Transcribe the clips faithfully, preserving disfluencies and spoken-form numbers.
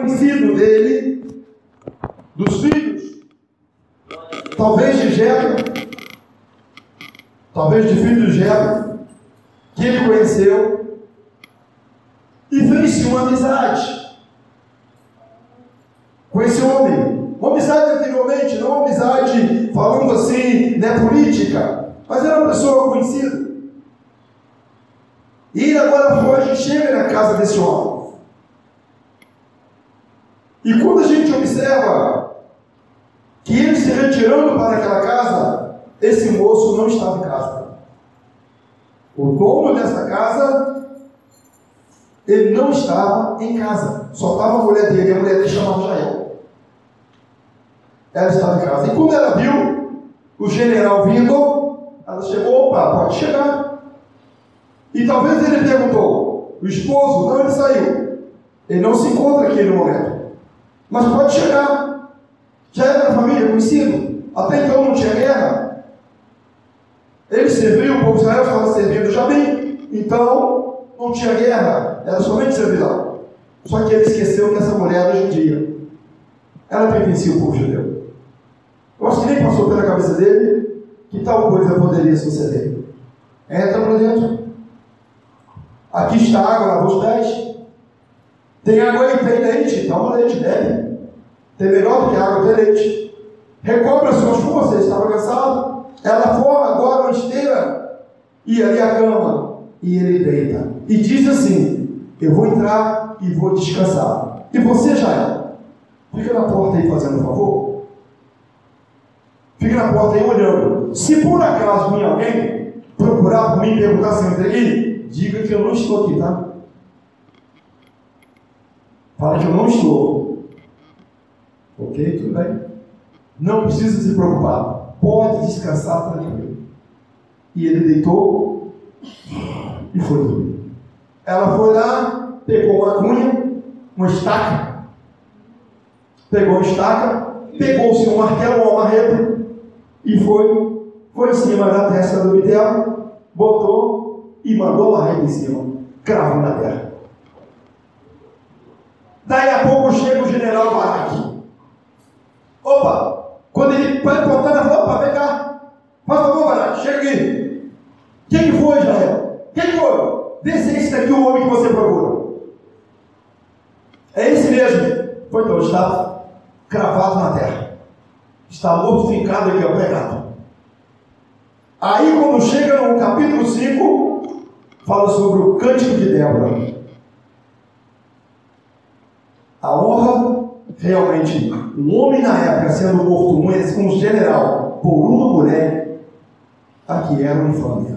conhecido dele, dos filhos, talvez de Jetro, talvez de filho de Jetro, que ele conheceu, e fez-se uma amizade com esse homem. Uma amizade anteriormente, não uma amizade falando assim, né, política, mas era uma pessoa conhecida. E ele agora foge e chega na casa desse homem. E quando a gente observa que ele se retirando para aquela casa, esse moço não estava em casa. O dono dessa casa, ele não estava em casa. Só estava a mulher dele, a mulher dele chamava Jael. Ela estava em casa. E quando ela viu o general vindo, ela chegou, opa, pode chegar. E talvez ele perguntou, o esposo, não, ele saiu. Ele não se encontra aqui no momento. Mas pode chegar. Já era da família, conhecido. Até então não tinha guerra. Ele serviu, o povo de Israel estava servindo já bem. Então, não tinha guerra. Era somente servidão. Só que ele esqueceu que essa mulher era judia. Ela pertencia ao povo judeu. Eu acho que nem passou pela cabeça dele que tal coisa poderia suceder. Entra para dentro. Aqui está a água, lava os pés. Tem água e tem leite. Toma leite, bebe. Tem melhor do que água, tem leite. Recobra as suas forças, ele estava cansado. Ela forma agora uma esteira e ali a cama. E ele deita. E diz assim: eu vou entrar e vou descansar. E você, Jael, fica na porta aí fazendo um favor. Fica na porta aí olhando. Se por acaso vir alguém procurar por mim e perguntar se eu entreguei, diga que eu não estou aqui, tá? Fala que eu não estou. Ok? Tudo bem. Não precisa se preocupar. Pode descansar tranquilo. E ele deitou e foi dormir. Ela foi lá, pegou uma cunha, uma estaca. Pegou uma estaca, pegou-se um martelo ou uma marreta e foi, foi em cima da testa do Bitelo, botou e mandou a marreta em cima, cravou na terra. Daí a pouco chega o general Baraque. Opa! Quando ele vai botar, ela falou: opa, vem cá. Por favor, Baraque, chega aqui. Quem que foi, Jael? Quem que foi? Vê se é esse daqui o homem que você procura. É esse mesmo. Foi então, está cravado na terra. Está morto, fincado aqui, ó, pregado. Aí, quando chega no capítulo cinco, fala sobre o cântico de Débora. A honra, realmente, um homem na época sendo morto, um general, por uma mulher, aqui era uma infâmia.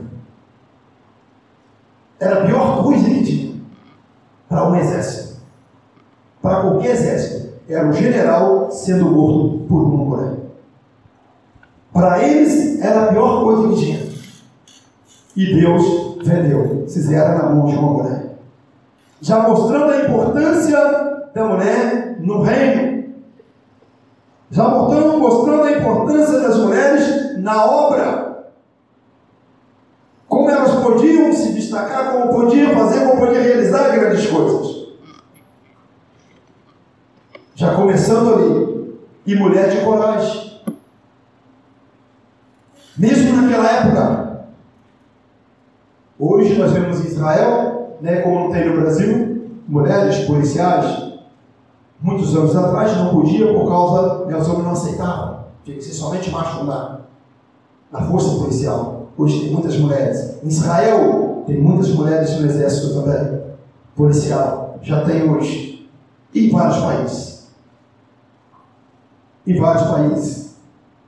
Era a pior coisa que tinha para um exército. Para qualquer exército, era um general sendo morto por uma mulher. Para eles, era a pior coisa que tinha. E Deus vendeu, fizeram na mão de uma mulher. Já mostrando a importância da mulher no reino. Já mostrando, mostrando a importância das mulheres na obra. Como elas podiam se destacar, como podiam fazer, como podiam realizar grandes coisas. Já começando ali. E mulher de coragem. Mesmo naquela época. Hoje nós vemos em Israel, né, como não tem no Brasil, mulheres policiais. Muitos anos atrás não podia por causa que os homens não aceitavam. Tinha que ser somente macho na, na força policial. Hoje tem muitas mulheres. Em Israel tem muitas mulheres no exército também. Policial. Já tem hoje. Em vários países. Em vários países.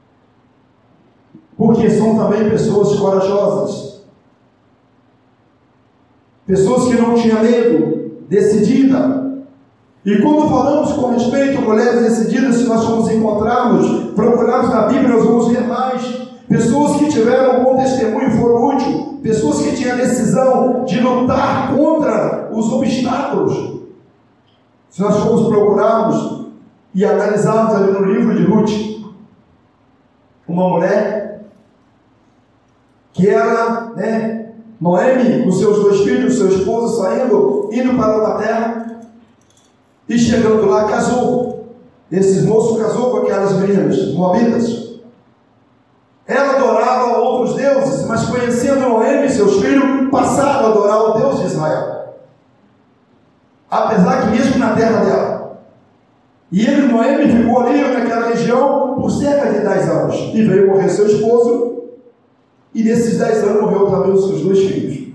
Porque são também pessoas corajosas. Pessoas que não tinham medo. Decidida. E quando falamos com respeito a mulheres decididas, se nós vamos encontrarmos, procurarmos na Bíblia, nós vamos ver mais. Pessoas que tiveram um bom testemunho e foram úteis. Pessoas que tinham a decisão de lutar contra os obstáculos. Se nós formos procurarmos e analisarmos ali no livro de Ruth, uma mulher que era, né, Noemi, com seus dois filhos, seu esposo saindo, indo para uma terra. E chegando lá, casou. Esse moço casou com aquelas meninas moabitas. Ela adorava outros deuses, mas conhecendo Noemi e seus filhos, passaram a adorar o Deus de Israel. Apesar que mesmo na terra dela. E ele, Noemi, ficou ali naquela região por cerca de dez anos. E veio morrer seu esposo. E nesses dez anos morreu também os seus dois filhos.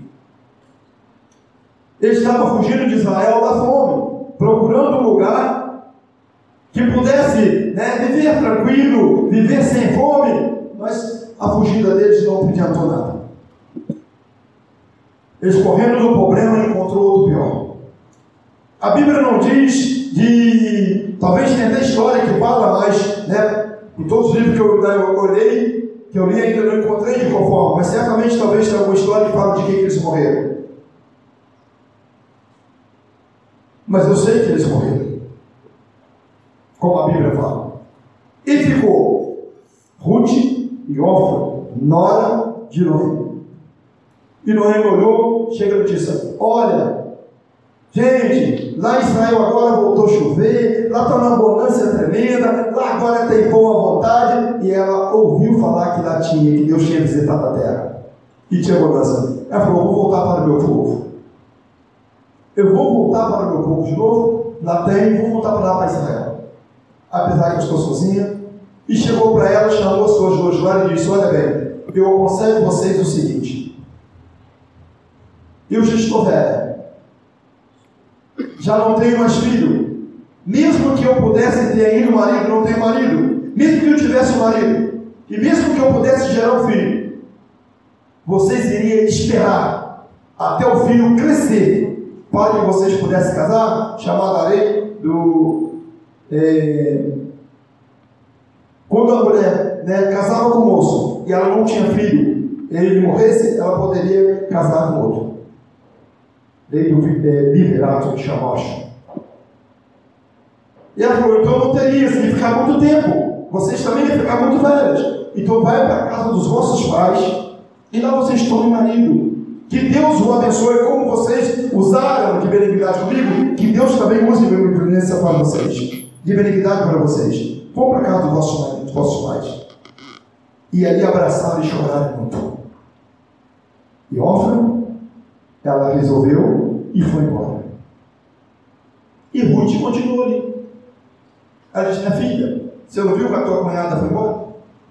Ele estava fugindo de Israel da fome, procurando um lugar que pudesse, né, viver tranquilo, viver sem fome. Mas a fugida deles não adiantou nada. Eles correndo do problema encontrou outro pior. A Bíblia não diz de... Talvez tenha até história que fala, mas, né, em todos os livros que eu, eu olhei, que eu li, ainda não encontrei de qual forma, mas certamente talvez tenha alguma história que fala de quem que eles morreram. Mas eu sei que eles morreram, como a Bíblia fala. E ficou Ruth e Orfa, nora de Noemi. E Noemi olhou, chega a notícia: olha, gente, lá em Israel agora voltou a chover, lá está uma abundância tremenda, lá agora tem pão à vontade. E ela ouviu falar que lá tinha, que Deus tinha visitado a terra e tinha abundância. Ela falou: vou voltar para o meu povo. Eu vou voltar para o meu povo de novo, lá tem, vou voltar para lá para Israel. Apesar que eu estou sozinha. E chegou para ela, chamou suas duas noras e disse: olha bem, eu aconselho vocês o seguinte: eu já estou velha, já não tenho mais filho. Mesmo que eu pudesse ter ainda um marido, não tenho marido. Mesmo que eu tivesse um marido, e mesmo que eu pudesse gerar um filho, vocês iriam esperar até o filho crescer para que vocês pudessem casar, chamada a lei do... É, quando a mulher, né, casava com o moço e ela não tinha filho, ele morresse, ela poderia casar com outro. Lei do é, liverato, que chama, acho. E ela falou: então não teria, se ficar muito tempo, vocês também iam ficar muito velhas. Então vai para a casa dos vossos pais e lá vocês tomem marido. Que Deus o abençoe, como vocês usaram de benignidade comigo, que Deus também use de benignidade para vocês. De benignidade para vocês. Vão para a casa dos vossos maridos, dos vossos pais. E ali abraçaram e choraram muito. E Orfa, ela resolveu e foi embora. E Ruth continuou ali. Ela disse: minha filha, você não viu que a tua cunhada foi embora?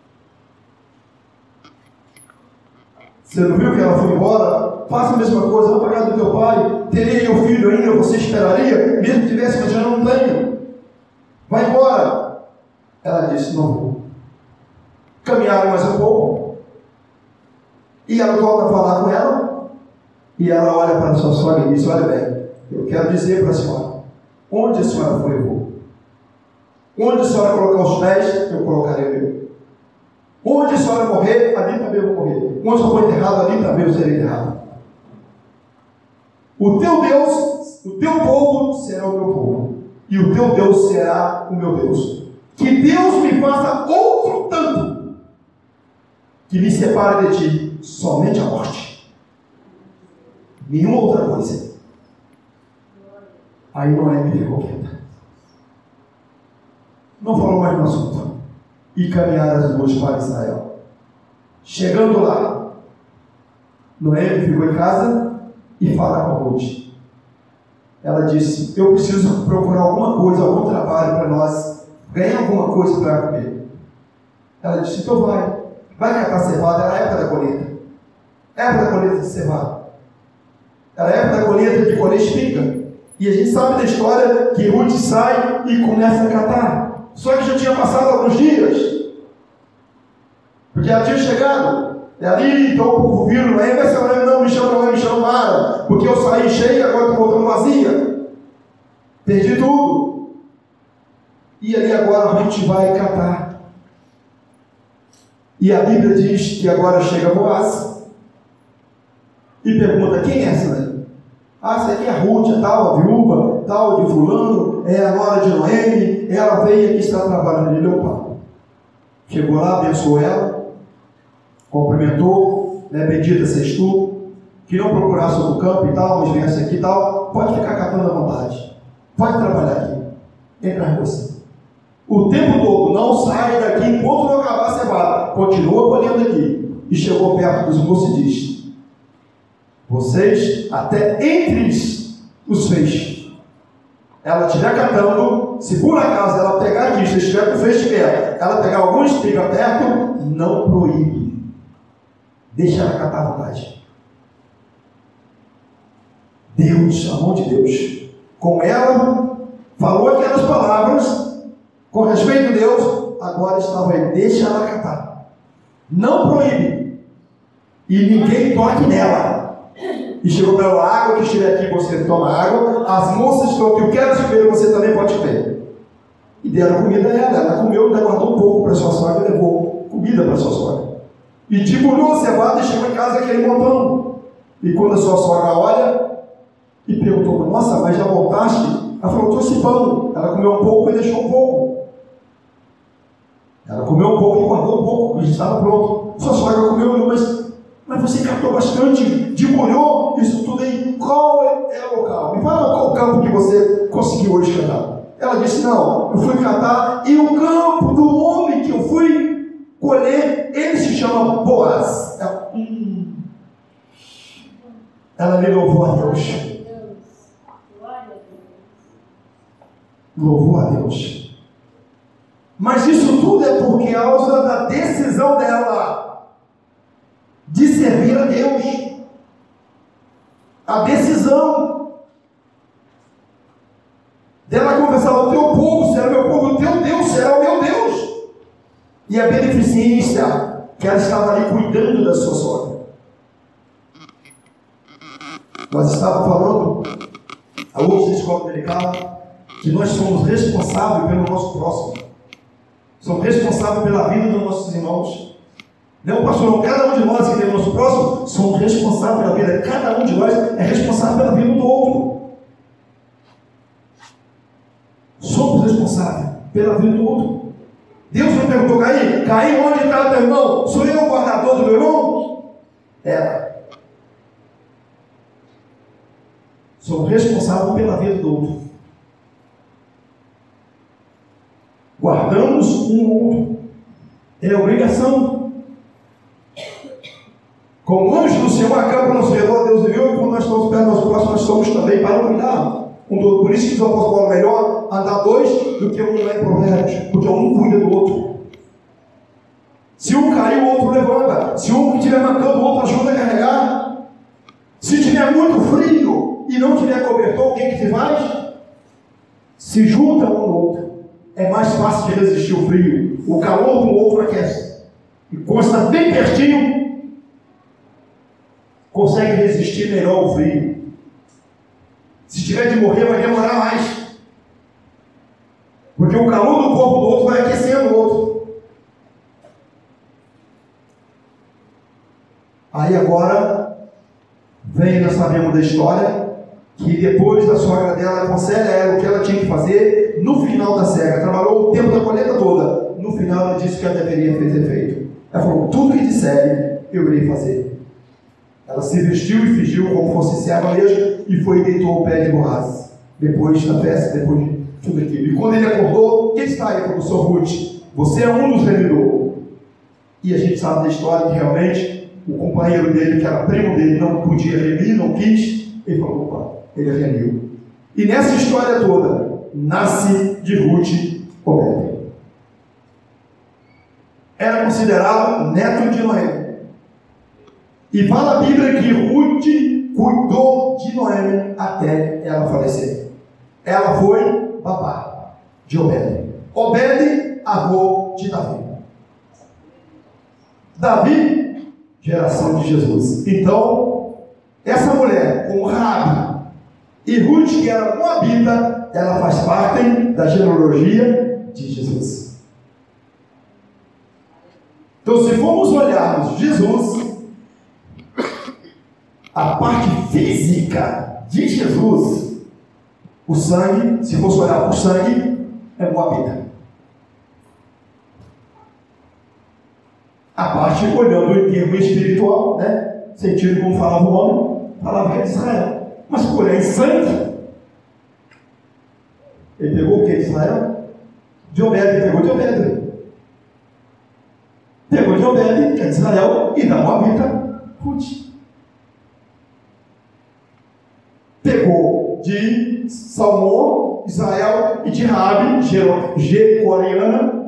Você não viu que ela foi embora? Faça a mesma coisa, vá para a casa do teu pai. Teria eu filho ainda, você esperaria? Mesmo que tivesse, mas já não tenho. Vai embora. Ela disse: não vou. Caminharam mais um pouco. E ela volta a falar com ela. E ela olha para a sua sogra e diz: olha bem, eu quero dizer para a senhora, onde a senhora for, eu vou. Onde a senhora colocar os pés, eu colocarei o meu. Onde a senhora morrer, ali também eu vou morrer. Onde eu for enterrado, ali também eu serei enterrado. O teu Deus, o teu povo será o meu povo. E o teu Deus será o meu Deus. Que Deus me faça outro tanto, que me separe de ti, somente a morte. Nenhuma outra coisa. Aí Noemi ficou quieta. Não falou mais no assunto. E caminharam as duas para Israel. Chegando lá, Noemi ficou em casa e fala com a Ruth. Ela disse: eu preciso procurar alguma coisa, algum trabalho para nós, ganhar alguma coisa para comer. Ela disse: então vai, vai catar cevada. Era a época da colheita. Época da colheita de cevada. Era a época da colheita de colher espiga. E a gente sabe da história que Ruth sai e começa a catar. Só que já tinha passado alguns dias, porque ela tinha chegado. E ali, então o povo viu: Noemi, essa Noemi não me chama, não me chama Mara, porque eu saí cheia e agora estou voltando vazia. Perdi tudo. E ali agora a gente vai catar. E a Bíblia diz que agora chega Boaz e pergunta: quem é essa Noemi? Ah, essa aqui é a Ruth, a tal, a viúva, tal de fulano, é a nora de Noemi, ela veio aqui estar trabalhando. Ele deu pau. Chegou lá, abençoou ela, cumprimentou, né, bendita sejas tu, que não procurasse outro campo e tal, mas viesse aqui e tal, pode ficar catando à vontade, pode trabalhar aqui. entre as moças. O tempo todo, não sai daqui enquanto não acabar a cevada. Continua colhendo aqui. E chegou perto dos moços e disse: vocês, até entre os feixes, ela estiver catando, se por acaso ela pegar aqui, se estiver com o feixe perto, ela pegar alguma espiga perto, não proíbe. Deixa ela catar à vontade. Deus, a mão de Deus, com ela, falou aquelas palavras com respeito a Deus, agora estava aí, deixa ela catar. Não proíbe. E ninguém toque nela. E chegou para ela: a água que estiver aqui, você toma água. As moças que estão aqui, eu quero comer, você também pode comer. E deram comida a ela. Ela comeu, ainda guardou um pouco para sua sogra e levou comida para sua sogra. E debulhou a cevada e chegou em casa aquele montão. E quando a sua sogra olha e perguntou: nossa, mas já voltaste? Ela falou: trouxe pão. Ela comeu um pouco e deixou um pouco. Ela comeu um pouco e guardou um pouco, porque estava pronto. Sua sogra comeu, mas, mas você captou bastante, debulhou isso tudo aí. Qual é, é o local? Me fala qual campo que você conseguiu hoje catar. Ela disse: não, eu fui catar e o campo do homem que eu fui colher, ele se chama Boaz. Ela, hum, ela me louvou a Deus. Louvou a Deus. Mas isso tudo é por causa da decisão dela de servir a Deus. A decisão dela confessar: o teu povo será meu povo, o teu Deus será o meu Deus. E a beneficência que ela estava ali cuidando da sua sogra. Nós estávamos falando a outra escola delicada que nós somos responsáveis pelo nosso próximo. Somos responsáveis pela vida dos nossos irmãos. Não, pastor, não, cada um de nós que tem o nosso próximo, somos responsáveis pela vida. Cada um de nós é responsável pela vida do outro. Somos responsáveis pela vida do outro. Deus não perguntou: Caim, Caim, onde está o teu irmão? Sou eu o guardador do meu irmão? Ela. Somos responsáveis pela vida do outro. Guardamos um outro. É obrigação. Como anjo do Senhor acampa no redor, Deus viu, e quando nós estamos perto do nosso próximo, nós somos também para cuidar um do outro. Por isso que diz o apóstolo Paulo: melhor andar dois do que um lá em Provérbios, porque um cuida do outro. Se um cair, o outro levanta. Se um estiver mancando, o outro ajuda a carregar. Se tiver muito frio e não tiver cobertor, o que que se faz? Se junta um no outro. É mais fácil de resistir o frio. O calor do outro aquece. E quando está bem pertinho, consegue resistir melhor o frio. Se tiver de morrer, vai demorar mais. Porque o calor do corpo do outro vai aquecendo o outro. Aí agora, vem, nós sabemos da história, que depois da sogra dela aconselha ela o que ela tinha que fazer. No final da cega, trabalhou o tempo da colheita toda. No final ela disse que ela deveria ter feito. Ela falou: tudo que disserem, eu irei fazer. Ela se vestiu e fingiu como fosse serva mesmo, e foi e deitou ao pé de Boaz. Depois da festa, depois de tudo aquilo. E quando ele acordou, quem está aí, professor Ruth? Você é um dos remidores. E a gente sabe da história que realmente o companheiro dele, que era primo dele, não podia remir, não quis. Ele falou: opa, ele remiu. E nessa história toda, nasce de Ruth Obed. Era considerado neto de Noemi. E fala a Bíblia que Ruth cuidou de Noemi até ela falecer. Ela foi babá de Obed. Obed, avô de Davi. Davi, geração de Jesus. Então, essa mulher, com Raabe e Ruth, que era moabita, ela faz parte da genealogia de Jesus. Então, se formos olharmos Jesus, a parte física de Jesus, o sangue, se fosse olhar para o sangue, é moabita. A parte olhando em termo espiritual, né? Sentido como falava o homem, falava que é de Israel. Mas porém, sangue, Ele pegou o que de Israel? De Obed, pegou de Obed. Pegou de Obed, que é de Israel, e da Moabita, Ruth. Pegou de Salmão, Israel, e de Rabi, Jecoriana.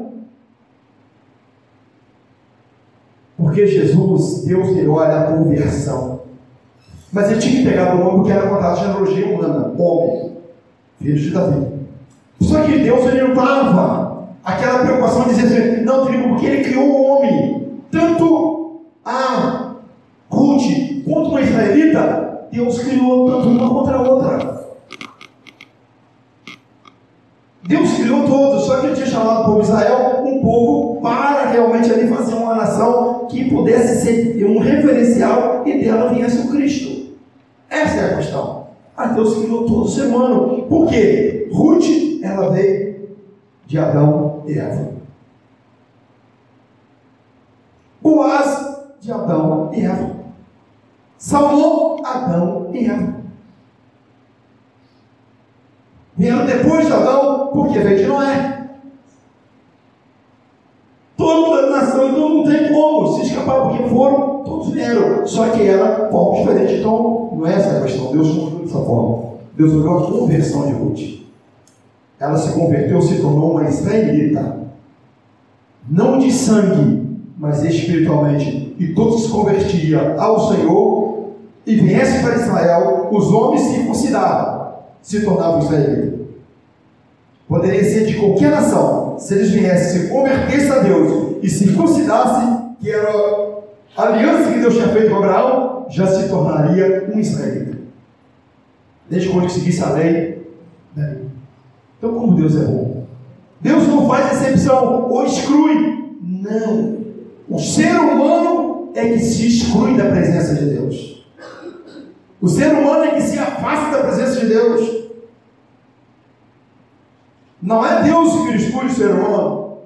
Porque Jesus, Deus lhe olha a conversão. Mas ele tinha que pegar do homem porque era contada a genealogia humana, homem, filho de Davi. Só que Deus ele não estava aquela preocupação de dizer assim, não, porque ele criou o homem, tanto a Ruth quanto a israelita, Deus criou tanto uma contra a outra. Deus criou todos, só que ele tinha chamado o povo de Israel um povo para realmente ali fazer uma nação que pudesse ser um referencial e dela viesse o Cristo. Essa é a questão. Ah, Deus criou todo ser humano. Por quê? Ruth, ela veio de Adão e Eva. Boaz, de Adão e Eva. Salmão, Adão e Eva. Vieram depois de Adão, porque veio de Noé. Toda a nação, então não tem como se escapar, porque foram, todos vieram. Só que era forma diferente. Então, não é essa a questão. Deus não viu dessa forma. Deus olhou a conversão de Ruth. Ela se converteu, se tornou uma israelita. Não de sangue, mas espiritualmente. E todos se convertiam ao Senhor e viessem para Israel, os homens se circuncidavam. Se tornavam israelitas. Poderia ser de qualquer nação, se eles viessem, se convertessem a Deus e se circuncidassem, que era a aliança que Deus tinha feito com Abraão, já se tornaria um israelita. Desde quando seguisse a lei. Né? Então, como Deus é bom. Deus não faz exceção ou exclui. Não. O ser humano é que se exclui da presença de Deus. O ser humano é que se afasta da presença de Deus. Não é Deus que exclui o ser humano.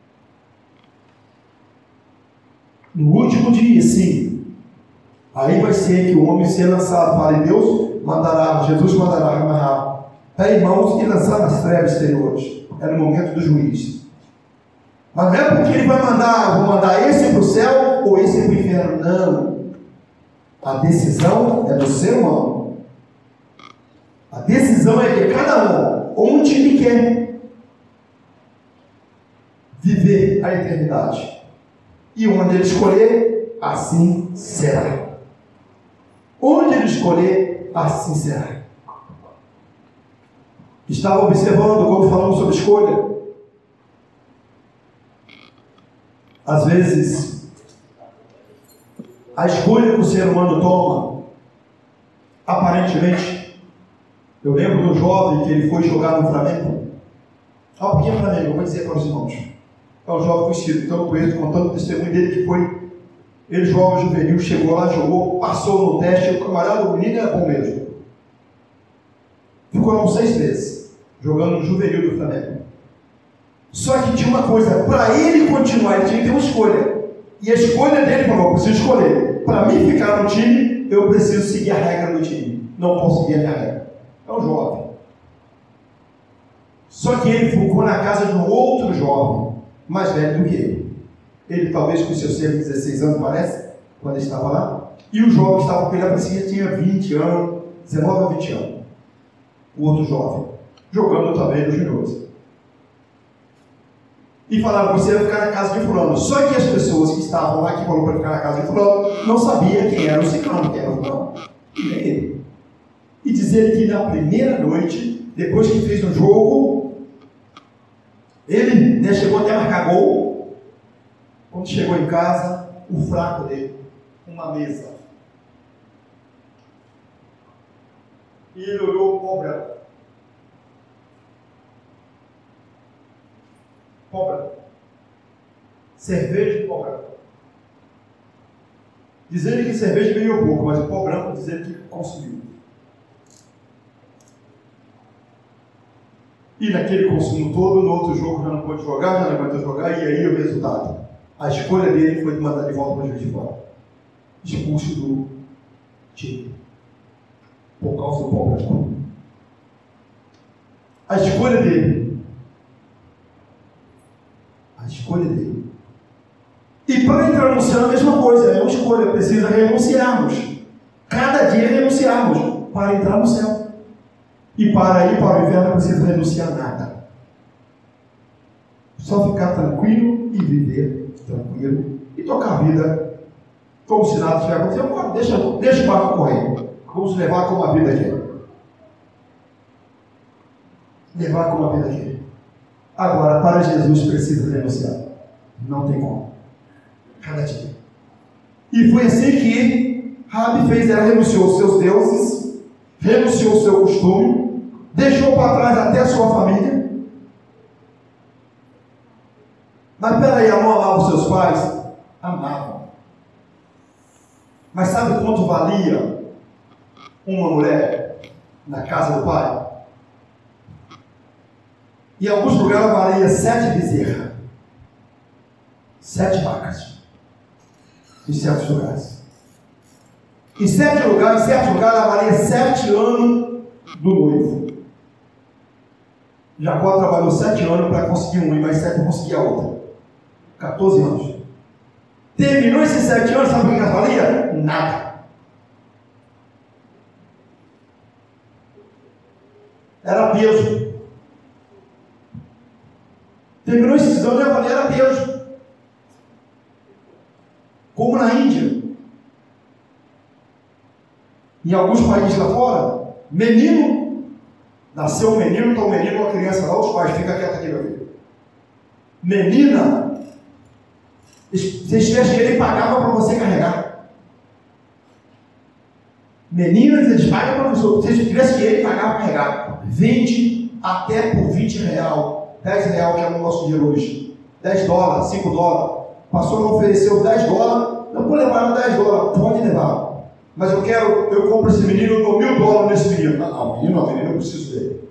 No último dia, sim. Aí vai ser que o homem ser lançado. Fala, e Deus mandará, Jesus mandará amarrar para irmãos e lançar nas trevas exteriores. É no momento do juízo. Mas não é porque ele vai mandar, vou mandar esse para o céu ou esse para o inferno. Não. A decisão é do ser humano. A decisão é de cada um, onde ele quer viver a eternidade. E onde ele escolher, assim será. Onde ele escolher, assim será. Estava observando quando falamos sobre escolha. Às vezes, a escolha que o ser humano toma, aparentemente, eu lembro de um jovem que ele foi jogar no Flamengo. Ah, o que é Flamengo? Eu vou dizer para os irmãos. É um jovem conhecido, então eu conheço, contando o testemunho dele que foi, ele jovem juvenil, chegou lá, jogou, passou no teste, o camarada, o menino era bom mesmo. Ficou lá uns seis meses, jogando no juvenil do Flamengo. Só que tinha uma coisa, para ele continuar, ele tinha que ter uma escolha. E a escolha dele falou, eu preciso escolher. Para mim ficar no time, eu preciso seguir a regra do time. Não posso seguir a minha regra. É um jovem. Só que ele ficou na casa de um outro jovem, mais velho do que ele. Ele talvez com seus dezesseis anos, parece, quando ele estava lá. E o jovem estava com ele, parecia que tinha vinte anos, dezenove a vinte anos. O outro jovem, jogando também no Junioso. E falaram, você vai ficar na casa de fulano. Só que as pessoas que estavam lá, que falaram para ficar na casa de fulano, não sabiam quem era o ciclano, quem era o fulano. E nem ele. E dizer que na primeira noite, depois que fez um jogo, ele né, chegou até a marcar gol. Quando chegou em casa, o fraco dele, uma mesa. E ele olhou o pó branco. Pó branco. Cerveja de pó branco. Dizendo que cerveja bebeu pouco, mas o pó branco dizendo que consumiu. E naquele consumo todo, no outro jogo já não pôde jogar, já não aguentou jogar, e aí o resultado. A escolha dele foi de mandar de volta para o Juiz de Fora. Expulso do time. Por causa do pó branco. A escolha dele. A escolha dele. E para entrar no céu, a mesma coisa, é uma escolha, precisa renunciarmos. Cada dia renunciarmos para entrar no céu. E para ir para o inferno, não precisa renunciar a nada. Só ficar tranquilo e viver tranquilo. E tocar a vida como se nada estiver acontecendo. Deixa, deixa o barco correr. Vamos levar como a vida quer. Levar como a vida quer. Agora, para Jesus precisa renunciar. Não tem como. Cada dia. E foi assim que Raabe fez. Ela renunciou aos seus deuses, renunciou ao seu costume, deixou para trás até a sua família. Mas peraí, ela não amava os seus pais? Amava. Mas sabe quanto valia uma mulher na casa do pai? Em alguns lugares ela valia sete bezerras, sete vacas. Em certos lugares. Em sete lugares, em certos lugares ela valia sete anos do noivo. Jacó trabalhou sete anos para conseguir um, e mais sete para conseguir a outra. quatorze anos. Terminou esses sete anos, sabe o que ela valia? Nada. Era peso. Terminou esses anos, ela valia era peso. Como na Índia. Em alguns países lá fora, menino, nasceu um menino, então um menino, uma criança lá, os pais, fica quieto aqui, meu filho. Menina, se tivesse que ele pagava para você carregar. Meninas, eles pagam para você. Se tivesse que ele pagava para carregar. Vende até por vinte real, dez real, que é o nosso dinheiro hoje. dez dólares, cinco dólares. O pastor ofereceu dez dólares, não vou levar dez dólares, pode levar. Mas eu quero, eu compro esse menino, eu dou mil dólares nesse menino. Não, não, menino não, menino eu preciso dele.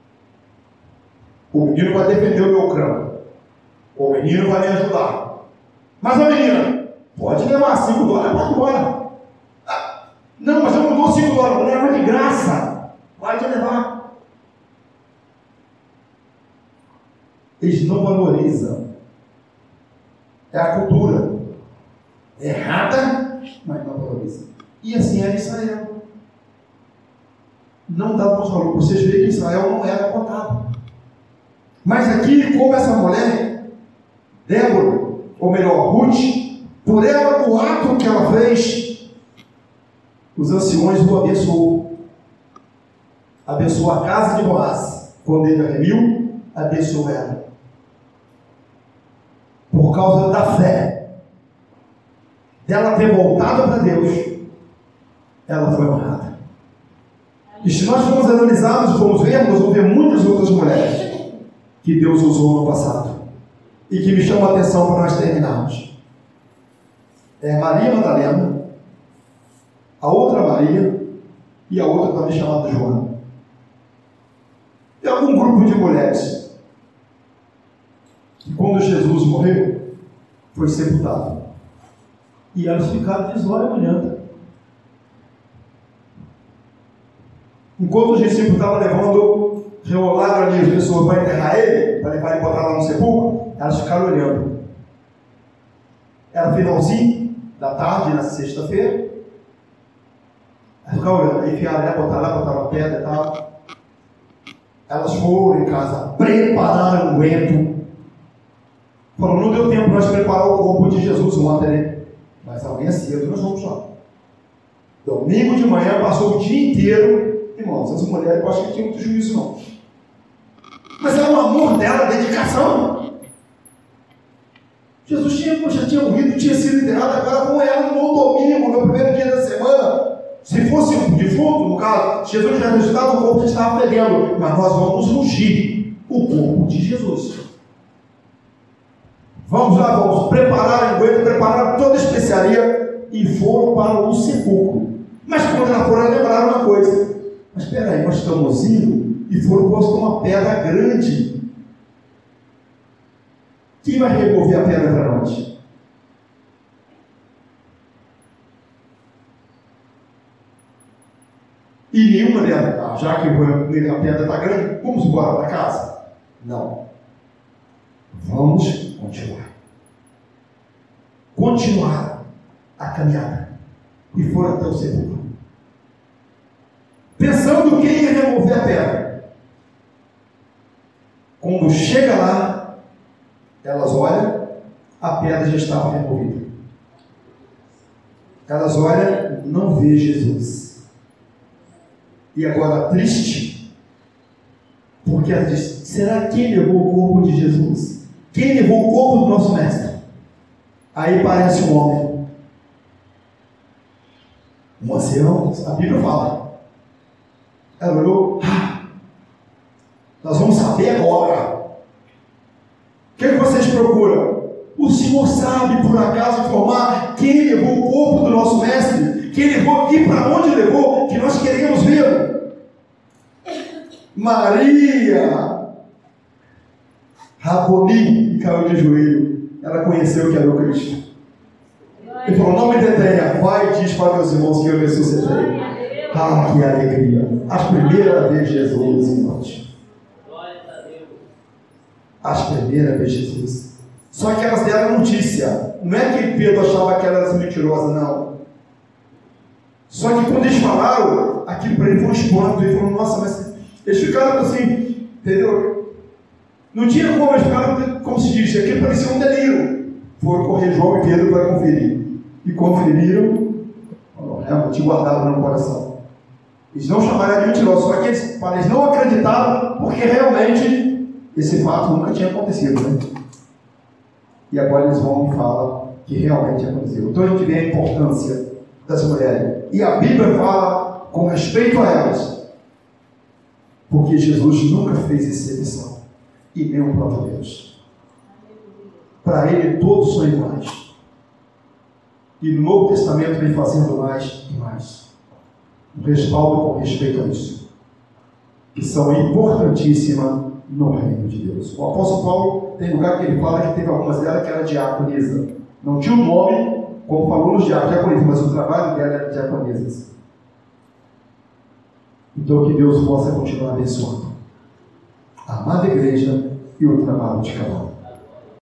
O menino vai defender o meu crânio. O menino vai me ajudar. Mas a menina, pode levar cinco dólares, pode ir embora. Ah, não, mas eu não dou cinco dólares, leva de graça. Pode levar. Eles não valorizam. É a cultura. É errada, mas não valoriza. E assim era Israel. Não dava para valor. Vocês veem que Israel não era contado. Mas aqui, como essa mulher, Débora, ou melhor, Ruth, por ela, o ato que ela fez, os anciões o abençoou. Abençoou a casa de Boaz. Quando ele a remiu, abençoou ela. Por causa da fé, dela ter voltado para Deus, ela foi honrada. E se nós formos analisarmos e formos ver, nós vamos ver muitas outras mulheres que Deus usou no passado e que me chamam a atenção para nós terminarmos. É Maria Madalena, a outra Maria e a outra também chamada Joana. E algum grupo de mulheres que, quando Jesus morreu, foi sepultado. E elas ficaram de zóio olhando. Enquanto os discípulos estavam levando, reolaram ali as pessoas para enterrar ele, para levar e botar lá no sepulcro, elas ficaram olhando. Era finalzinho da tarde, na sexta-feira. Elas ficaram olhando, aí enfiaram, né, botaram lá, botaram uma pedra e tal. Elas foram em casa, prepararam o vento. Falaram, não deu tempo para nós preparar o corpo de Jesus ontem, né? Mas amanhã cedo nós vamos lá. Domingo de manhã passou o dia inteiro. Irmãos, as mulheres eu acho que não tinham muito juízo, não. Mas é o amor dela, a dedicação. Jesus tinha, já tinha morrido, tinha sido enterrado, agora com ela no domingo, no primeiro dia da semana. Se fosse um defunto, no caso, Jesus já ressuscitado, o corpo já estava fedendo. Mas nós vamos ungir o corpo de Jesus. Vamos lá, vamos preparar a enguenta, preparar toda a especiaria e foram para o sepulcro. Mas quando ela foram, lembraram uma coisa. Mas espera aí, nós estamos indo e foram postar uma pedra grande. Quem vai remover a pedra para nós? E nenhuma delas, ah, já que a pedra está grande, vamos embora para casa? Não. Vamos continuar. Continuar a caminhada. E foram até o sepulcro. Pensando quem ia remover a pedra. Quando chega lá, elas olham, a pedra já estava removida. Elas olham, não vê Jesus. E agora triste, porque ela diz: será que quem levou o corpo de Jesus? Quem levou o corpo do nosso mestre? Aí parece um homem, um ancião, a Bíblia fala. Ela olhou: ah, nós vamos saber agora. O que, é que vocês procuram? O Senhor sabe por acaso informar quem levou o corpo do nosso mestre? Quem levou e para onde levou? Que nós queremos ver. Maria Raboni, e caiu de joelho. Ela conheceu que era o Cristo. Ele falou: não me detenha, vai e diz para meus irmãos que eu ressuscitei. Ah, que alegria! A primeira vez Jesus, irmãos. A primeira vez Jesus. Só que elas deram notícia. Não é que Pedro achava que elas eram mentirosas, não. Só que quando eles falaram, aquilo para ele foi um espanto. Ele falou: nossa, mas eles ficaram assim, entendeu? Não tinha como, eles ficaram, como se diz, aquilo parecia um delírio. Foram correr João e Pedro para conferir. E conferiram, realmente guardaram no coração. Eles não chamaram de mentirosos, só que eles, eles não acreditaram, porque realmente esse fato nunca tinha acontecido, né? E agora eles vão e falam que realmente aconteceu. Então a gente vê a importância das mulheres. E a Bíblia fala com respeito a elas, porque Jesus nunca fez exceção, e nem o próprio Deus. Para ele todos são iguais. E no Novo Testamento vem fazendo mais e mais. Um respaldo com respeito a isso, que são importantíssimas no reino de Deus. O apóstolo Paulo tem lugar que ele fala que teve algumas delas que era diaconisa. Não tinha um nome, como falou nos diaconisas, mas o trabalho dela era diaconisa. Então que Deus possa continuar abençoando a amada igreja e o trabalho de cada um.